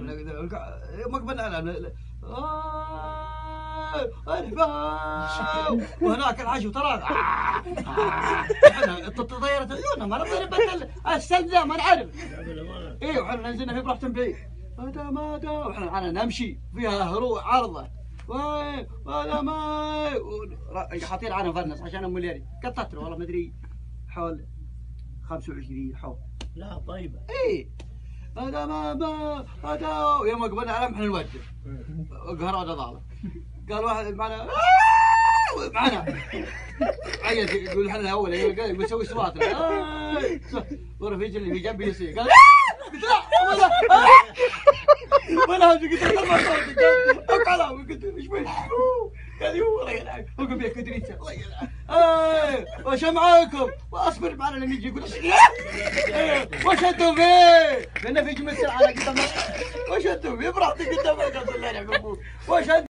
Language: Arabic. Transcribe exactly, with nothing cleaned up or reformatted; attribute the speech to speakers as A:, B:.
A: ما قبلنا انا وهناك العشو ترى احنا تطيرت عيوننا ما نقدر نبدل السلب ذا ما نعرف. اي وحنا نزلنا في براحة بعيد هذا ما دا وحنا انا نمشي فيها هروع عرضه وهذا ما حاطين على فرنس عشان ام الليالي قطت والله ما ادري حول خمسة وعشرين حول.
B: لا طيبه.
A: اي هذا ما ما هذا يوم قبلنا على محل الوجه قهر هذا ضاله قال واحد معنا معنا عيط يقول احنا اول يقول بيسوي اصوات ورفيج اللي في جنبي يصيح قال قلت لا ولا ولا قلت له ما صوتك اقعد قلت ايش بك قال لي والله يلعب وقف بيك ادريسه الله يلعب وش معاكم واصبر معنا لما يجي يقول وش انتم فيه؟ لان في جمله على قدام وش انتم فيه براحتك قدام قصد الله يلعب وش